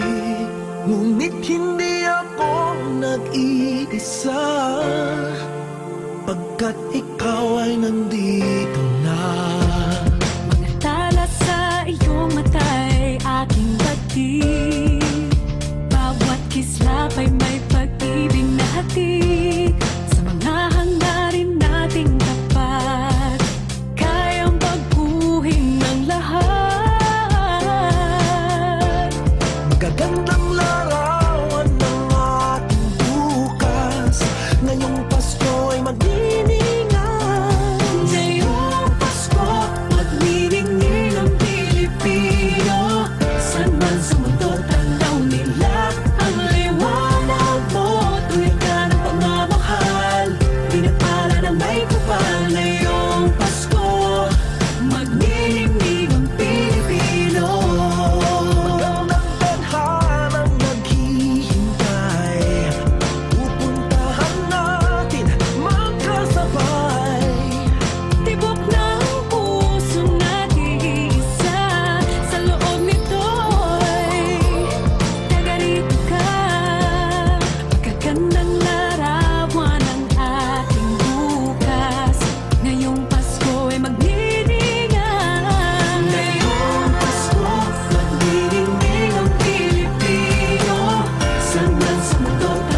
Ngunit hindi ako nag-iisa, pagkat ikaw ay nandito na. Mga tala sa iyong mata'y aking batid, bawat kislap ay may pag-ibig na hatid. Sa mga hangarin nating tapat, kayang baguhin ng lahat. Magagandang larawan ng ating bukas, ngayong Pasko ay magniningay. Ngayong Pasko, magniningning ang Pilipino. Saan man sa mundo, tanaw nila ang liwanag mo. Tuwid ka ng pagmamahal, pinagpala ng may kapal. Ngayong Pasko, magniningning ang Pilipino. Magandang tadhanang naghihintay, pupuntahan natin magkasabay. Tibok ng puso natin iisa, sa loob nito'y tagarito ka. Magagandang larawan ang ating bukas, ngayong Pasko ay magniningay. Ngayong Pasko, magniningning ang Pilipino. Saan man sa mundo,